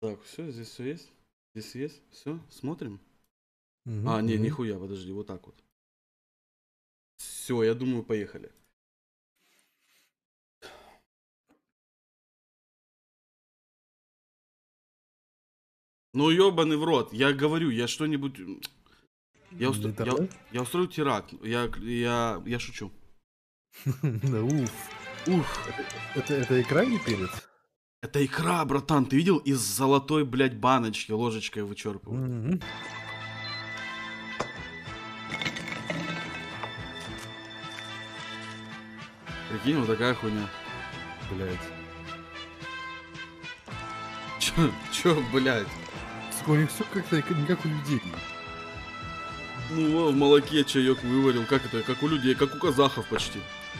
Так, все, здесь все есть. Здесь есть. Все, смотрим. Мгм, Не, мгм. нихуя, подожди, вот так вот. Все, я думаю, поехали. Ну, ебаный в рот, я говорю, я что-нибудь... Интернет? Я устрою теракт. Я шучу. Да, уф. Уф, Это икра или перец? это икра, братан, ты видел? Из золотой, блядь, баночки ложечкой вычерпывают. Мгм. Прикинь, вот такая хуйня. Блядь. Чё, блядь? Сука, у них все как-то не как у людей. Ну, в молоке чаек выварил. Как это? Как у людей, как у казахов почти.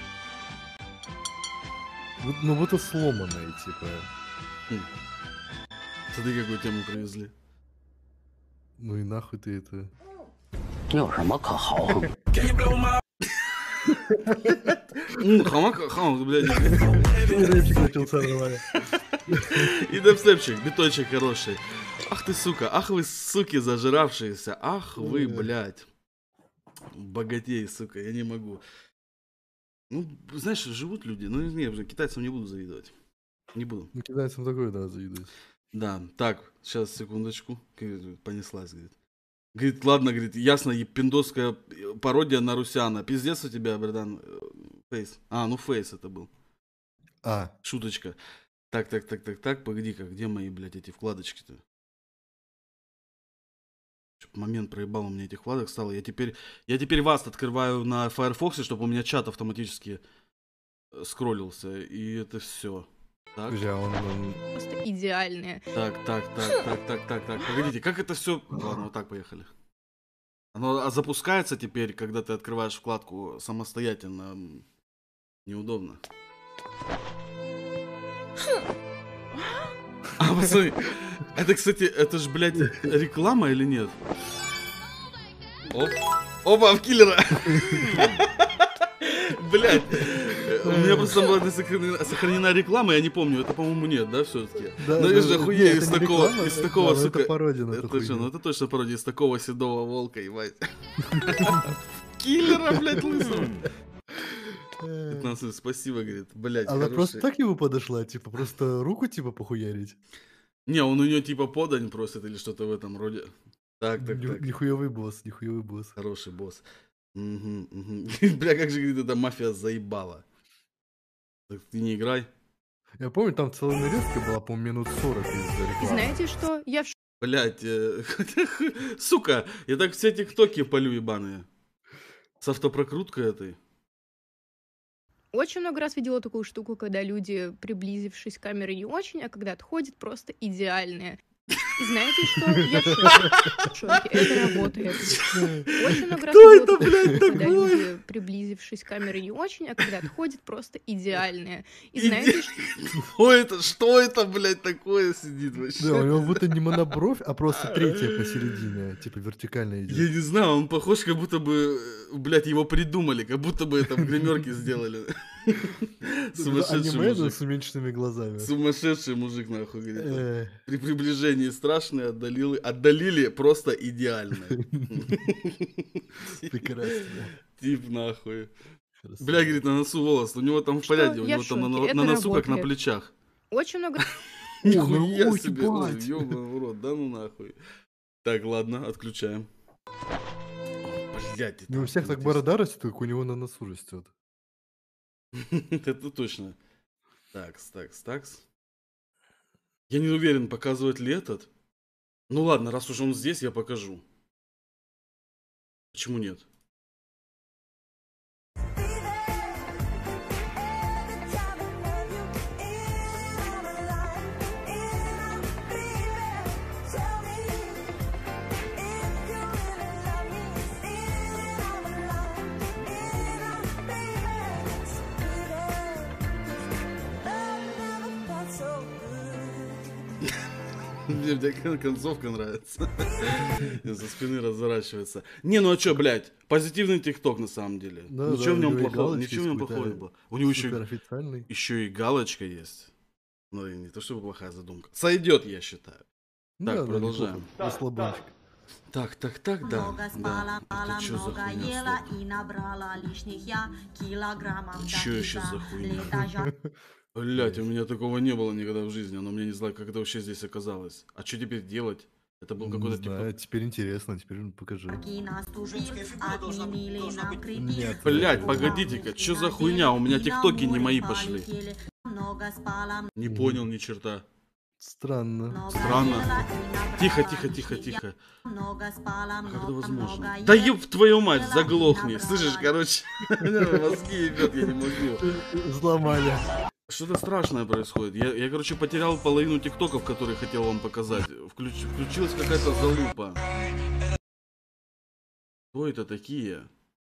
Вот, ну вот и сломанное, типа. Смотри, какую тему привезли. Ну и нахуй ты это. 有什么可豪横？ Хамак, блядь. И рэпчик начался нормально. И депстепчик, биточек хороший. Ах ты, сука, ах вы, суки, зажиравшиеся. Ах вы, блядь. Богатей, сука, я не могу. Ну, знаешь, живут люди. Ну, не, китайцам не буду завидовать. Не буду. Ну китайцам такое, да, завидует. Да, так, сейчас, секундочку. Понеслась, говорит. Говорит, ладно, говорит, ясно, пиндосская пародия на Русяна. Пиздец у тебя, братан. Фейс. Ну Фейс это был. Шуточка. Так, погоди-ка, где мои, блядь, эти вкладочки-то? Момент проебал у меня этих вкладок стало. Я теперь вас открываю на Firefox, чтобы у меня чат автоматически скроллился. И это все. Так. Подожди, он... Просто идеальные. Так. Погодите, как это все... Ладно, вот так поехали. Оно запускается теперь, когда ты открываешь вкладку самостоятельно. Неудобно. Посмотри. Это, кстати, это ж, блядь, реклама или нет? Оп. Опа, в киллера. Блядь. У меня просто была сохранена реклама, я не помню. Это, по-моему, нет, да, все-таки? Ну, я же охуею из такого, сука. Это пародия на Это эту точно, хуйню. это точно пародия из такого седого волка, ебать. Киллера, блядь, лысого. 15, спасибо, говорит. Блядь, Она просто хороший. так ему подошла, типа, просто руку, типа, похуярить. Не, он у нее типа подань просит или что-то в этом роде. Так. Нихуевый босс, нихуевый босс. Хороший босс. Бля, как же, говорит, эта мафия заебала. Так ты не играй. Я помню, там целая нарезка была, по-моему, минут 40 из И рекламы. знаете что? Я в Блять, сука, я так все тиктоки полю ебаные. С автопрокруткой этой. очень много раз видела такую штуку, когда люди, приблизившись к камере, не очень, а когда отходят, просто идеальные. И знаете что? Я в шоке. Это работает. Очень много раз Кто видела это, такую блядь, штуку, когда такое? люди, приблизившись к камере, не очень, а когда отходят, просто идеальные. И знаете что? Что это, блядь, такое сидит вообще? Да, у него будто не монобровь, а просто третья посередине, типа вертикально идет. Я не знаю, он похож, как будто бы, блядь, его придумали, как будто бы это в гримерке сделали. Сумасшедший Аниме, да, мужик. с уменьшенными глазами. Сумасшедший мужик, нахуй, говорит. Э, При приближении страшные отдалили просто идеально. Прекрасно. Тип, нахуй. Хорошо. Бля, говорит, на носу волос. У него там в Что? порядке, у Я него в там шоке. на Это носу, как на работает. плечах. Очень много... Нихуя ой, себе. ебать. Ёбаный в рот, да ну нахуй. Так, ладно, отключаем. Блять, Не у всех так борода растет, как у него на носу растет. Это точно. Такс. Я не уверен, показывать ли этот. Ну ладно, раз уж он здесь, я покажу. Почему нет? Мне концовка нравится. Со спины разворачивается. Не, ну а чё, блядь? Позитивный тикток на самом деле. Да, Ничего в у нем него и плохого, галочка ничего в нем есть плохого не какая-то было. У него Супер официальный. еще и галочка есть. Ну, и не то чтобы плохая задумка. Сойдет, я считаю. Так, Да, продолжаем. неплохо. Расслабончик. Так, да. Много спала, Это что за много хуйня? ела Стоп. и набрала лишних я килограммов до Чё еще фига. за хуйня? Лето Блять, у меня такого не было никогда в жизни, но мне не знаю, как это вообще здесь оказалось. А что теперь делать? Это был Не какой-то знаю, тип... теперь интересно, теперь покажи. жаркий нас тужит, отменили нам кредит. Нет. Блять, Ура, погодите-ка, мышки что за надели хуйня? У меня и на тиктоки не море мои пошли. полетели. Много спала, Не понял ни черта. Странно. много Странно. ела и набрала Тихо, лишних я. тихо. Много спала, Как это много возможно? ела Да ёб твою мать, и заглохни. набрала Слышишь, короче, мозги ебет, я не могу. Взломали. Что-то страшное происходит. Я, короче, потерял половину тиктоков, которые хотел вам показать. Включилась какая-то залупа. Кто это такие?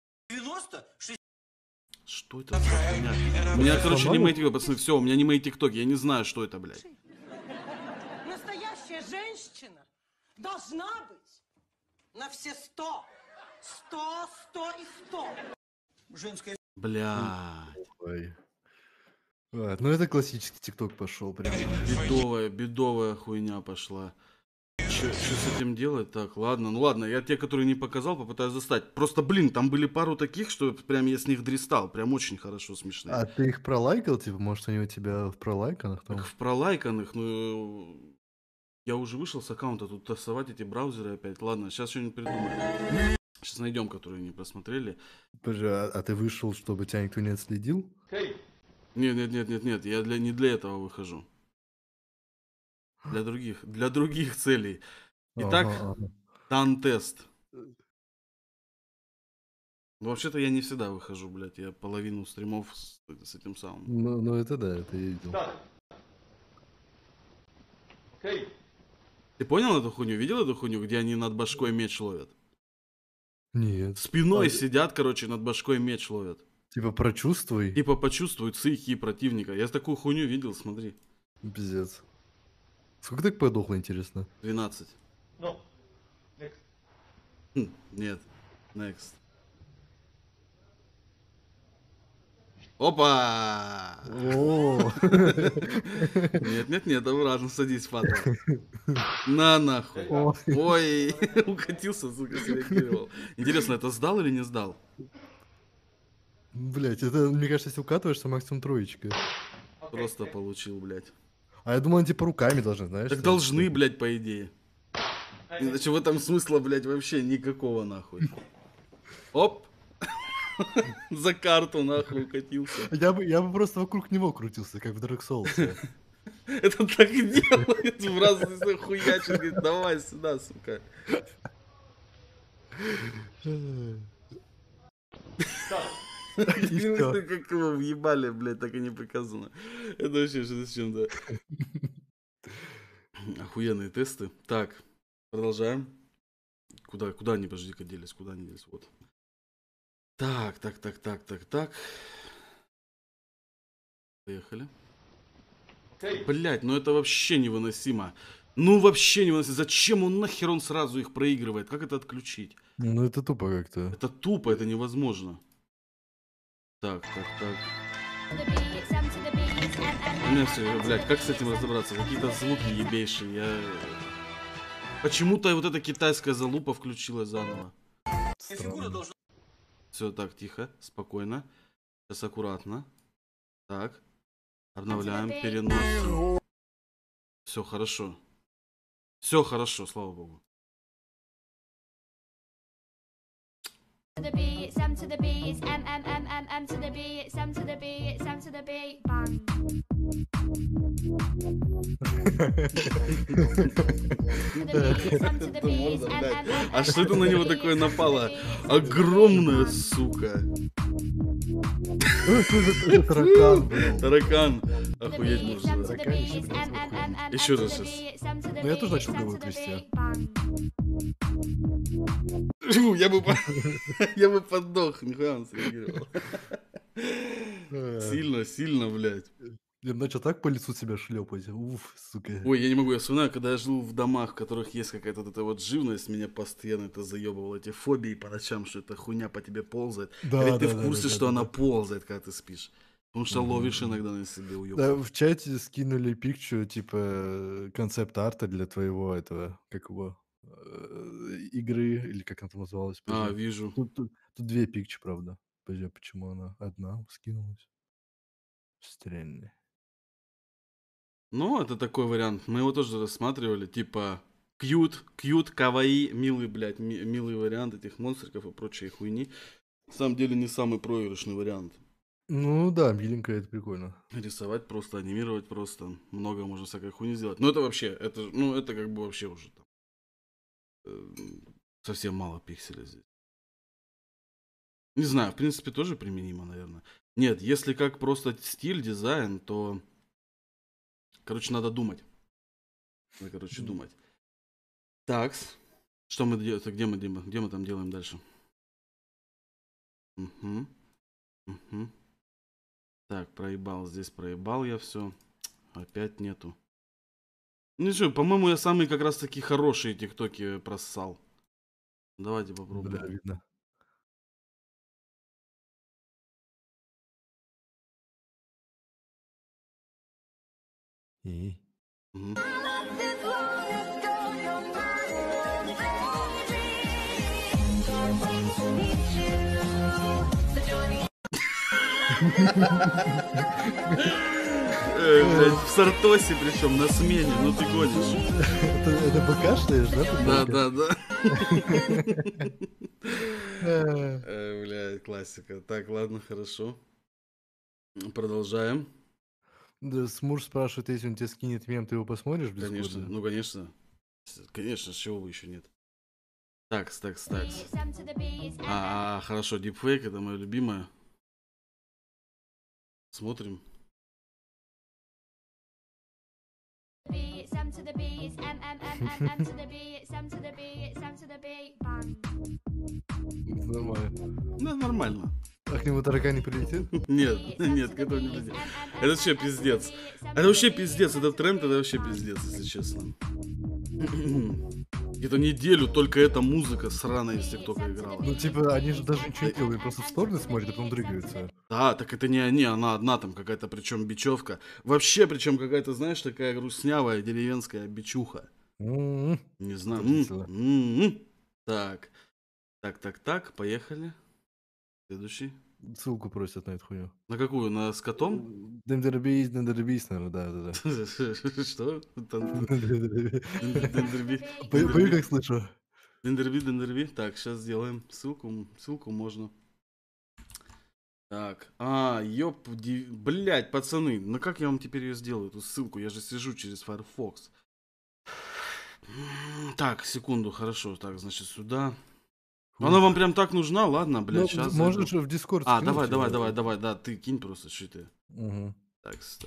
Что это за хуйня? У меня, короче, не мои тиктоки, пацаны, все, у меня не мои тиктоки, я не знаю, что это, блядь. Настоящая женщина должна быть на все 100. 100 и 100. Блядь. Ой. Ну это классический тикток пошел прям. Бедовая хуйня пошла. Что с этим делать? Так, ладно, ну ладно, я те, которые не показал, попытаюсь достать. Просто, блин, там были пару таких, что прям я с них дристал. Прям очень хорошо смешные. А ты их пролайкал, типа, может они у тебя в пролайканах там? Так в пролайканных, ну... Я уже вышел с аккаунта, тут тасовать эти браузеры опять. Ладно, сейчас что-нибудь придумаем. Сейчас найдем, которые не просмотрели. Подожди, а ты вышел, чтобы тебя никто не отследил? Нет, я не для этого выхожу. Для других целей. Итак, Ага. тан-тест. Ну, вообще-то я не всегда выхожу, блядь. Я половину стримов с этим самым. Ну это да, это я видел. Ты понял эту хуйню? Видел эту хуйню, где они над башкой меч ловят? Нет. Спиной сидят, короче, над башкой меч ловят. Типа прочувствуй. Типа почувствуют цихи противника. Я такую хуйню видел, смотри. Пиздец. Сколько так подохло, интересно? 12. Нет. Next. Опа! О, Нет, обратно садись, падла. На нахуй. О. Ой, укатился, сука, среагировал. Интересно, это сдал или не сдал? Блять, это, мне кажется, если укатываешься, максимум троечка. Просто получил, блядь. А я думал, они типа руками должны, знаешь? Так типа, должны, блядь, по идее. Иначе в этом смысла, блядь, вообще никакого, нахуй. Оп! За карту, нахуй, укатился. Я бы просто вокруг него крутился, как в Dark Souls. Это так и делает, в разные хуячит, говорит, давай сюда, сука. всё. Как его въебали, блядь, так и не показано. Это вообще что-то с чем-то. Охуенные тесты. Так, продолжаем. Куда они, подожди-ка, делись? Куда они делись? Вот. Так. Поехали. Блять, ну это вообще невыносимо. Ну вообще невыносимо. Зачем нахер он сразу их проигрывает? Как это отключить? Ну это тупо как-то. Это тупо, это невозможно. Так. У меня все, блядь, как с этим разобраться? Какие-то звуки ебейшие. Почему-то вот эта китайская залупа включилась заново. Странно. Все, так, тихо, спокойно. Сейчас аккуратно. Так. Обновляем, переносим. Все хорошо. Все хорошо, слава богу. To the B, it's M to the B, it's M to the B, it's M to the B, it's M to the B, bang. To the B, it's M to the B, it's M. А что это на него такое напало? Огромная сука. Это таракан был. Таракан. Охуеть можно. Еще Еще раз сейчас. Ну, я тоже начал голову трясти. Фу, я бы подох, нихуя он среагировал. Сильно, блядь. Я начал так по лицу себя шлепать. Уф, сука. Ой, я не могу, я вспоминаю, когда я жил в домах, в которых есть какая-то вот эта вот живность, меня постоянно это заебывало, эти фобии по ночам, что эта хуйня по тебе ползает. Да, А ведь ты да, в да, курсе, да, что да, она да. ползает, когда ты спишь. Потому что ловишь иногда на себе уёб. Да, в чате скинули пикчу, типа, концепт-арта для твоего этого, как его, игры, или как она там называлась, А, подожди. вижу. Тут 2 пикчи, правда. Подожди, а почему она одна скинулась? Странно. Ну, это такой вариант. Мы его тоже рассматривали. Типа, кьют, каваи, милый, блядь, милый вариант этих монстриков и прочей хуйни. На самом деле не самый проигрышный вариант. Ну да, миленько, это прикольно. Рисовать просто, анимировать просто. Много можно всякой хуйни сделать. Но это вообще, это как бы вообще уже там. Совсем мало пикселей здесь. Не знаю, в принципе, тоже применимо, наверное. Нет, если как просто стиль, дизайн, то... Короче, надо думать. Надо, короче, думать. Такс. Что мы делаем? Где мы там делаем дальше? Угу. Так, проебал. Здесь проебал я все. Опять нету. Ну что, по-моему, я самые как раз таки хорошие тиктоки проссал. Давайте попробуем. Да, видно. И? Мгм. Блядь, в Сартосе причем, на смене, ну ты гонишь. Это покашляешь, да? Да. Э, Блядь, классика. Так, ладно, хорошо. Продолжаем. Да, Смурш спрашивает, если он тебе скинет мем, ты его посмотришь в Конечно, Дискорде? ну конечно. Конечно, с чего бы еще нет. Такс. Хорошо, дипфейк, это мое любимое. Смотрим. It's M to the B, it's M to the B, it's M to the B, it's M to the B, bang. Нормально. Ну, нормально. А к нему таракан не прилетит? Нет, к этому не придет. Это вообще пиздец. Это вообще пиздец, этот тренд, это вообще пиздец, если честно. Где-то неделю только эта музыка сраная из ТикТока играла. Ну, типа, они же даже ничего не делают, просто в стороны смотрят, а потом дрыгаются. Да, так это не они, она одна там какая-то, причем бичевка. Вообще, причем какая-то, знаешь, такая грустнявая деревенская бичуха. М-м. Не знаю. Отвратительно. Так, поехали. Следующий. Ссылку просят на эту хуйню. На какую? На с котом? Дендербейс, наверное, да. Что? Пою, как слышу. Дендерби. Так, сейчас сделаем ссылку можно. Так, блять, пацаны, ну как я вам теперь ее сделаю, эту ссылку? Я же сижу через Firefox. Так, секунду, хорошо. Так, значит, сюда. Она вам прям так нужна? Ладно, блядь, Ну, сейчас. можешь в Discord скинуть давай, её. да, ты кинь просто, что ты. Мгм. Такс.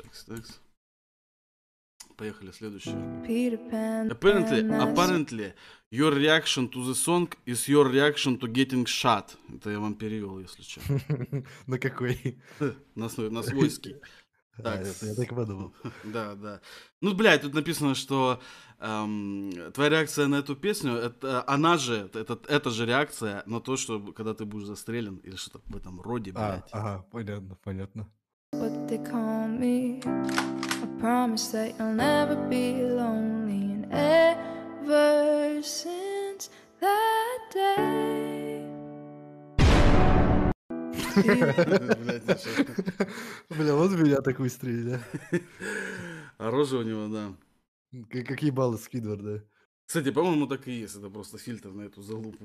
Поехали, следующее. Peter Pan. Apparently, your reaction to the song is your reaction to getting shot. Это я вам перевел, если что. На какой? На свойский. А, Так. я так и подумал. Да. Ну, блядь, тут написано, что твоя реакция на эту песню, это же реакция на то, что когда ты будешь застрелен, или что-то в этом роде, блядь. Ага, понятно. What they call me. I promise that you'll never be lonely. And ever since that day. Блядь, ну что? Бля, вот меня так выстрелили, да? А рожа у него, да. Какие баллы Сквидвард, да? Кстати, по-моему, так и есть. Это просто фильтр на эту залупу.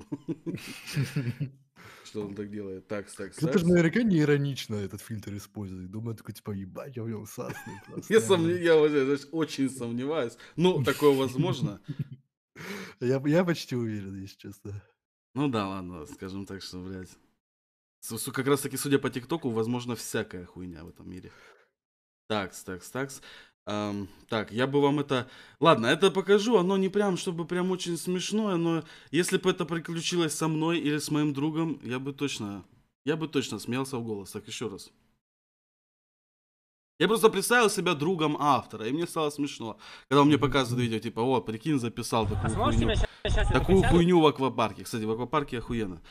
Что он так делает? Так. Кто-то же наверняка не иронично этот фильтр использует. Думаю, такой, типа, ебать, я в нем сасный просто. Я очень сомневаюсь. Ну, такое возможно. Я почти уверен, если честно. Ну да, ладно, скажем так, что, блядь. Как раз таки, судя по ТикТоку, возможно, всякая хуйня в этом мире. Такс. Так, я бы вам это... Ладно, это покажу, оно не прям, чтобы прям очень смешное, но если бы это приключилось со мной или с моим другом, я бы точно смеялся в голос. Так, еще раз. Я просто представил себя другом автора, и мне стало смешно, когда он мне показывает видео, типа, о, прикинь, записал такую хуйню в аквапарке. Кстати, в аквапарке охуенно.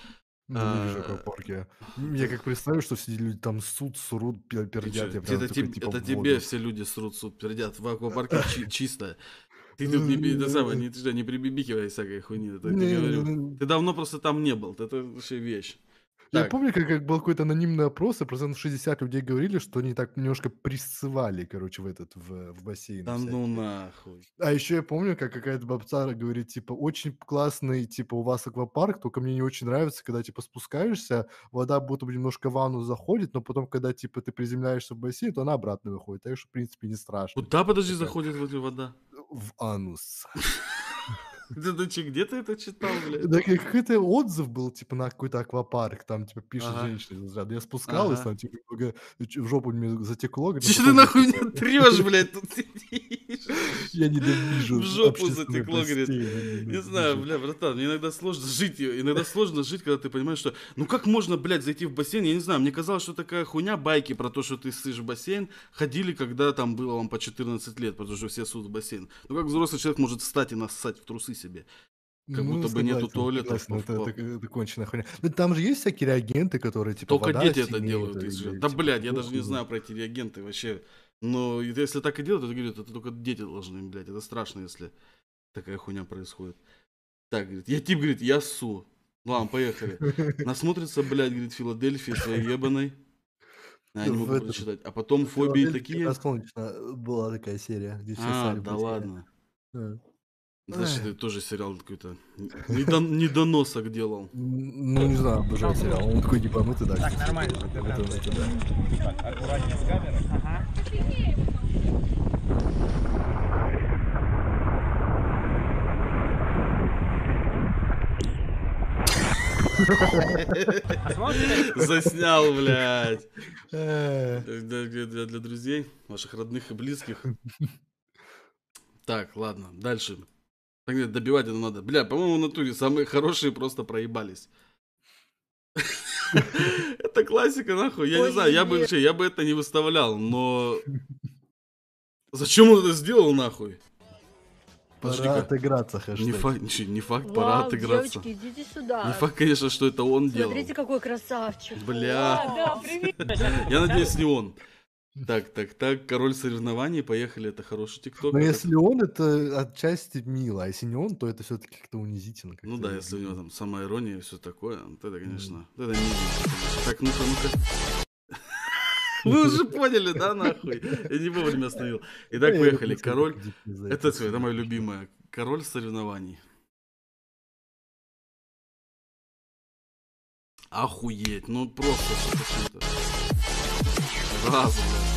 Ненавижу А, аквапарки. Я как представлю, что все люди там срут, Ты пердят, чё, я прям это, такой, типа, это в тебе воду. все люди срут, суд, пердят. В аквапарке чисто. Ты тут не, это самое, не прибибикивай всякой хуйни. Это я тебе говорю. Не-не-не. Ты давно просто там не был. Это вообще вещь. Я Так, помню, как был какой-то анонимный опрос, и 60% людей говорили, что они так немножко присцевали, короче, в бассейны да ну всякие. нахуй. А еще я помню, как какая-то бабца говорит, типа, очень классный, типа, у вас аквапарк, только мне не очень нравится, когда, типа, спускаешься, вода будто бы немножко в ванну заходит, но потом, когда, типа, ты приземляешься в бассейн, то она обратно выходит. Так что, в принципе, не страшно. Куда, подожди, Такая, заходит в эту вода? в анус. Где ты это читал, блядь? Да какой-то отзыв был, типа, на какой-то аквапарк, там, типа, пишет Ага, женщина из разряда. Я спускалась, ага. там, типа, немного в жопу мне затекло, говорит, но Че ты потом, нахуй типа, меня трешь, блядь, тут сидишь? я В ненавижу жопу общественные затекло, говорит. бассейны, Не знаю, ненавижу. бля, братан, мне иногда сложно жить, когда ты понимаешь, что, ну как можно, блядь, зайти в бассейн, я не знаю, мне казалось, что такая хуйня, байки про то, что ты ссышь в бассейн, ходили, когда там было вам по 14 лет, потому что все ссут в бассейн. Ну как взрослый человек может встать и нассать в трусы себе, как Ну, будто бы нету туалетов. согласен, это конченая хуйня. Ну, там же есть всякие реагенты, которые, типа, Только вода дети это синеет делают. или, Да, типа, блядь, я даже не похуй. знаю про эти реагенты вообще. Но если так и делают, то говорят, это только дети должны, блядь. Это страшно, если такая хуйня происходит. Так, говорит, тип говорит, я ссу. Ладно, поехали. Насмотрится, блядь, говорит, Филадельфии своей ебаной. Я не В могу этом, прочитать. А потом в фобии Филадельфии как такие. раз солнечно была такая серия, где все А, ссали в да бассейне. ладно. Да. Значит, Эх. это тоже сериал какой-то недоносок делал. Ну, не знаю, обожаю сериал. Он такой ебанутый, да. Так, нормально. Это да. Заснял, блядь. Э, Для друзей, ваших родных и близких. Так, ладно, дальше. Так, нет, добивать это надо. Бля, по-моему, в натуре самые хорошие просто проебались. Это классика, нахуй. Я не знаю, я бы это не выставлял, но... Зачем он это сделал, нахуй? Пора Подожди-ка. отыграться, Не хэштег. не факт, пора Вау, отыграться. девочки, идите Не сюда. факт, конечно, что это он делал. Смотрите, какой красавчик. Бля. Да, привет. Я надеюсь, не он. Так, король соревнований, поехали, это хороший тикток. Но это- если он, это отчасти мило, а если не он, то это все-таки как-то унизительно. Ну как-то да, если у него обидно. там самая ирония и все такое, вот это, конечно, это низенько, конечно. Так, ну-ка. Вы уже поняли, да, нахуй? Я не вовремя остановил. Итак, Я поехали. люблю Король. всяких диких за Это это все, это всё. моя любимая. Король соревнований. Охуеть, ну просто что-то с чем-то. Раз, блядь.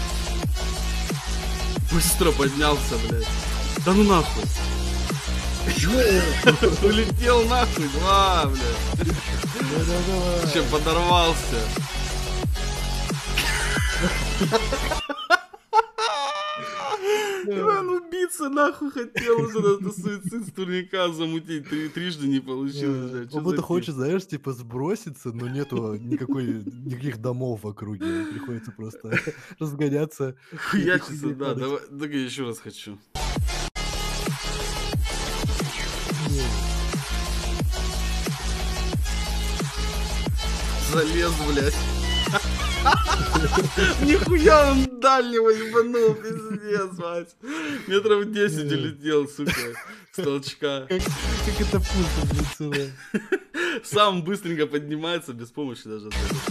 Быстро поднялся, блядь. Да ну нахуй. Улетел нахуй, два, блядь. Да-да-да. Чем подорвался. Он убиться нахуй хотел уже, надо суицид с турника замутить. Трижды не получилось, блядь. Чё Он за будто тип? хочет, знаешь, типа сброситься, но нету никаких домов в округе. Приходится просто разгоняться. Хуячится, хуйне да. падать. Давай, так я еще раз хочу. Залез, блядь. Нихуя он дальнего ебанул, пиздец, мать. Метров 10 улетел, сука, с толчка. Как это пулька в лицо, да. Сам быстренько поднимается, без помощи даже.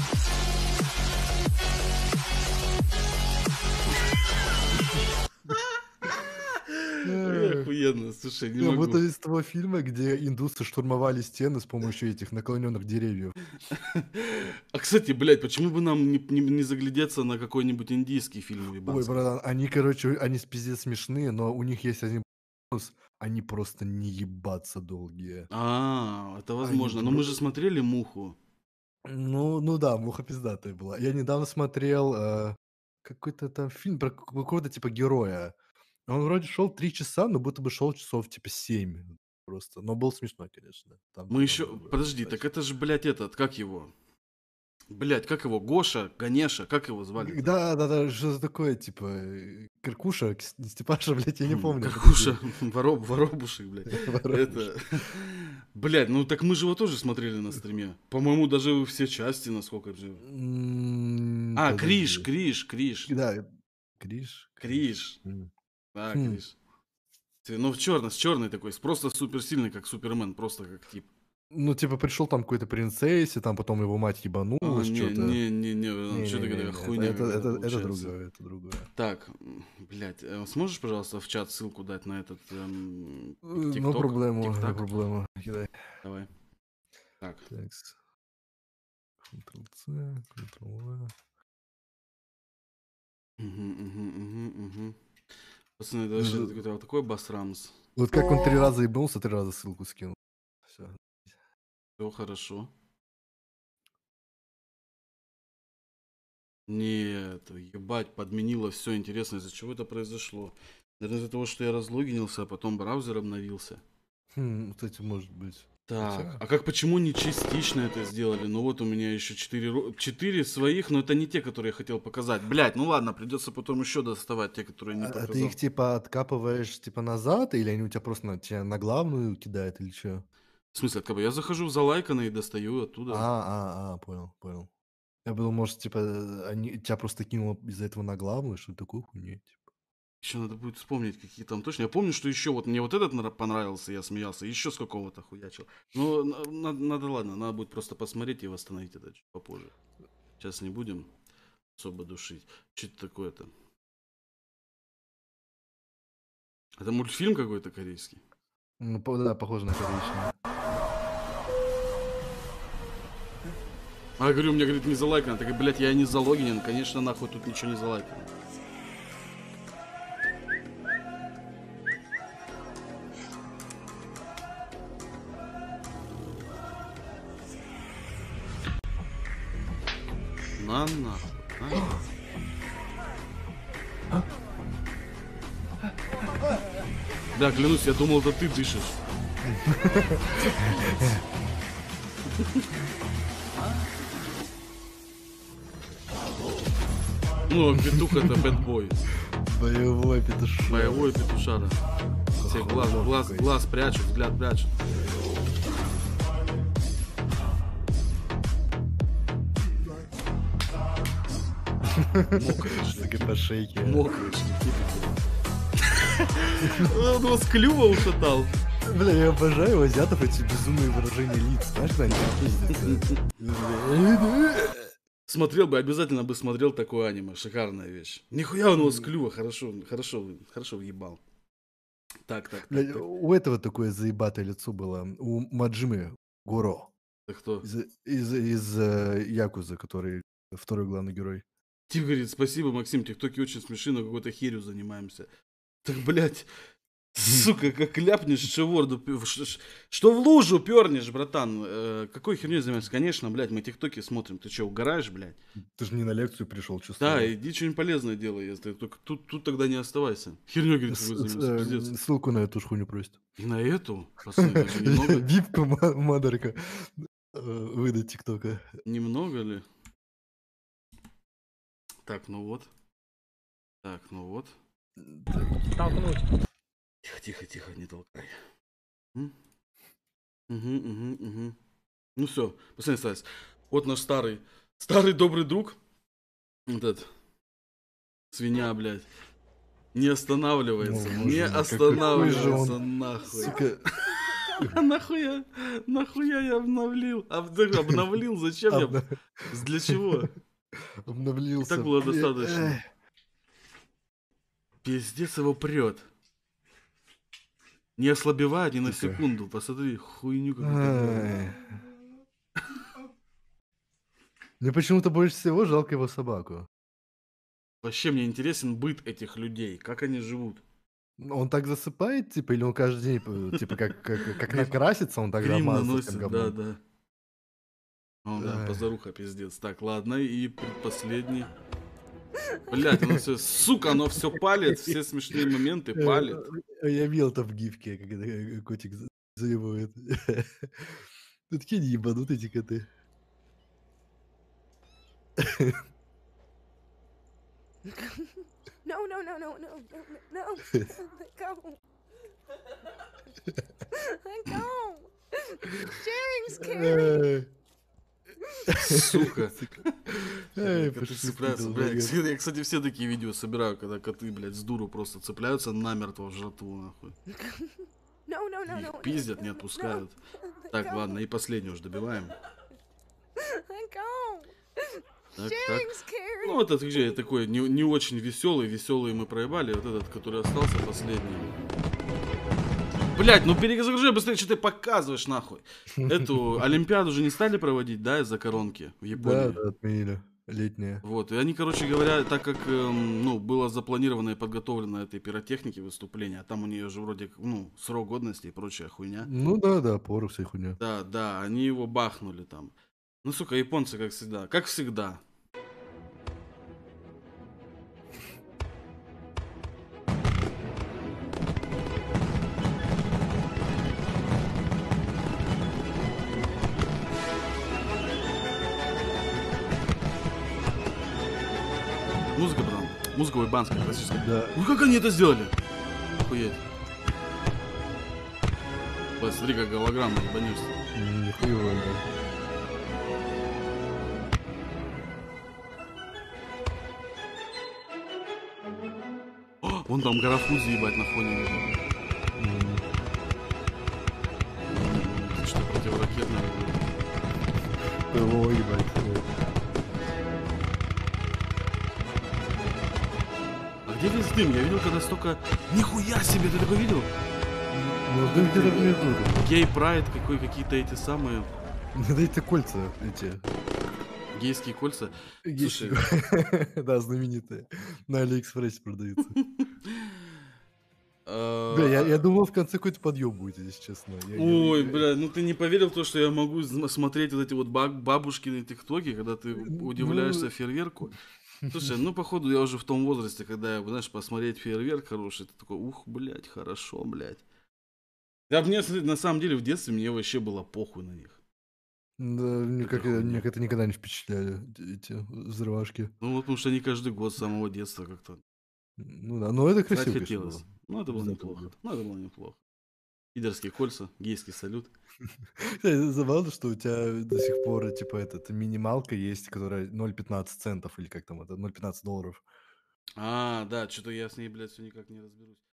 Охуенно, слушай, не Ну, могу. будто из того фильма, где индусы штурмовали стены с помощью этих наклоненных деревьев. А, кстати, блядь, почему бы нам не заглядеться на какой-нибудь индийский фильм Ой, ебанский? братан, они, короче, они пиздец смешные, но у них есть один бонус, они просто не ебаться долгие. А, это возможно. Но мы же смотрели «Муху». Ну да, муха пиздатая была. Я недавно смотрел какой-то там фильм про какого-то типа героя. Он вроде шел 3 часа, но будто бы шел часов типа 7 просто. Но был смешной, конечно. Там Мы было еще... много Подожди, так это же, блядь, этот, как его? Блядь, как его? Гоша, Ганеша, как его звали? Да, что такое, типа, Киркуша, Степаша, блядь, я не помню. Каркуша, воробушек, блядь. Воробушек. Это... Блядь, ну так мы же его тоже смотрели на стриме. По-моему, даже все части, насколько же. А, Криш, Подожди. Криш, Криш. Да, Криш. Криш. М. Да, Хм. Криш. Ну, с черный такой, просто суперсильный, как Супермен, просто как тип. Ну, типа, пришел там какой-то принцессе, там потом его мать А, ебанулась, что-то. не, что-то такая Не-не-не, хуйня это какая-то это получается. другое, это другое. Так, блядь, сможешь, пожалуйста, в чат ссылку дать на этот Ну, ТикТок? проблему, Тик-так? проблема. Кидай. Давай. Так. Такс. Ctrl-C, Ctrl-V. Угу. Пацаны, это вообще Даже- какой-то вот такой басрамс. Вот как он 3 раза ебнулся, 3 раза ссылку скинул. Все. Все хорошо. Нет, ебать, подменило все интересно. Из-за чего это произошло? Наверное, из-за того, что я разлогинился, а потом браузер обновился. Кстати, может быть. Так, Хотя- а как почему не частично это сделали? Ну вот у меня еще 4 своих, но это не те, которые я хотел показать. Блять, ну ладно, придется потом еще доставать те, которые не А показал. ты их типа откапываешь типа назад, или они у тебя просто тебя на главную кидают, или что? В смысле, откапывать? Я захожу в залайканный и достаю оттуда. Понял. Я был, может, типа, они тебя просто кинуло из-за этого на главную, что такое хуйня, типа. Еще надо будет вспомнить, какие там точно. Я помню, что еще вот мне вот этот понравился, я смеялся, еще с какого-то хуячил. Ну, надо, ладно, надо будет просто посмотреть и восстановить это чуть попозже. Сейчас не будем особо душить. Что это такое-то? Это мультфильм какой-то корейский? Ну, да, похоже на коричневый. А я говорю, у меня, говорит, не залайкано. Так, блядь, я не залогинен. Конечно, нахуй тут ничего не залайкано. На нахуй. Да, клянусь, я думал, это ты дышишь. Ну, петух это бэтбой. Боевой петушок. Боевой петушара. Все глаз прячут, взгляд прячут. Мокрые Так и шляпки. по шейке. Мокрые шляпки. Он его с клюва ушатал. Бля, я обожаю у азиатов эти безумные выражения лиц. Знаешь, когда они так пиздятся? Смотрел бы, обязательно бы смотрел такое аниме. Шикарная вещь. Нихуя он его с клюва. Хорошо въебал. Так. Бля, у этого такое заебатое лицо было. У Маджимы Горо. Ты кто? Из Якузы, который второй главный герой. Тим говорит, спасибо, Максим, тиктоки очень смешные, но какой-то херью занимаемся. Так, блядь, сука, как ляпнешь, что в лужу пернешь, братан. Какой херней занимаемся? Конечно, блядь, мы тиктоки смотрим. Ты что, угораешь, блядь? Ты же не на лекцию пришел, что Да, иди что-нибудь полезное делай. Если только тут тогда не оставайся. Херней, говорит, какой занимаемся, пиздец. Ссылку на эту ж хуйню просит. На эту? Пацаны, это немного? Випку Мадарика выдать ТикТока. Немного ли? Так, ну вот. Толкнуть. Тихо, не толкай. Угу. Ну все, пацаны, Стас. Вот наш старый добрый друг. Вот этот. Свинья, блядь. Не останавливается. Ну, Не боже мой, останавливается, какой же он, нахуй. Сука, Нахуя я обновил? Обновил? Зачем я? Для чего? обновился. И так было достаточно. Пиздец его прет. Не ослабевает ни на Сука. секунду. Посмотри, хуйню какую-то. Ай. Мне почему-то больше всего жалко его собаку. Вообще мне интересен быт этих людей. Как они живут. Он так засыпает, типа, или он каждый день, типа, как накрасится, он тогда Крем мазается наносит, говном? да. О, да, Ай. позаруха, пиздец. Так, ладно, и предпоследний. Блять, оно все, сука, оно все палит, все смешные моменты палит. Я видел это в гифке, как это котик заебывает. Ты такие ебанутые эти коты. No. Let go. Let go. Sharing's caring. Сука. Эй, Коты фашисты цепляются, долбоёбы. блядь. Я, кстати, все такие видео собираю, когда коты, блядь, с дуру просто цепляются намертво в жратву, нахуй. No, no, no, Их no. пиздят, не отпускают. Так, ладно, и последний уж добиваем. Let go. Так, так. Sharing's caring. Ну, этот где такой не очень веселый мы проебали. Вот этот, который остался последний. Блять, ну перезагружай быстрее, что ты показываешь, нахуй. Эту Олимпиаду же не стали проводить, да, из-за коронки в Да, Японии? да, отменили. Летняя. Вот, и они, короче говоря, так как, ну, было запланировано и подготовлено этой пиротехники выступления, а там у нее же вроде, ну, срок годности и прочая хуйня. Ну да, порох вся хуйня. Да, да, они его бахнули там. Ну, сука, японцы, как всегда. Как всегда. Музыка, прям. Музыка уебанская, классическая. Да. Ну как они это сделали? Охуеть. Посмотри, как голограмма ебанешься. Нихуево, да. О, вон там гора Фудзи, ебать, на фоне видно. Это что, противоракетное? ПВО, ебать. А где весь дым? Я видел, когда столько... Нихуя себе, ты такой видел? Ну, дым где-то внизу. Гей прайд, какие-то эти самые Да эти кольца, эти. гейские кольца. Слушай, Да, знаменитые. На Алиэкспрессе продаются. э, Да, я думал, в конце какой-то подъем будет, если честно. ой, бля, ну ты не поверил в то, что я могу смотреть вот эти вот бабушкины тиктоки, когда ты удивляешься фейерверку. Слушай, ну походу я уже в том возрасте, когда я, знаешь, посмотреть фейерверк хороший, ты такой, ух, блядь, хорошо, блядь. Да мне, на самом деле, в детстве мне вообще было похуй на них. Да, меня это никогда не впечатляли, эти взрывашки. Ну вот потому что они каждый год с самого детства как-то. Ну да, но это Кстати, красиво, конечно, хотелось. было. Ну это было Обязательно неплохо. было. Ну это было неплохо. Пидорские кольца, гейский салют. Забавно, что у тебя до сих пор, типа, минималка есть, которая 0,15 центов, или как там это, $0,15. А, да, что-то я с ней, блядь, все никак не разберусь.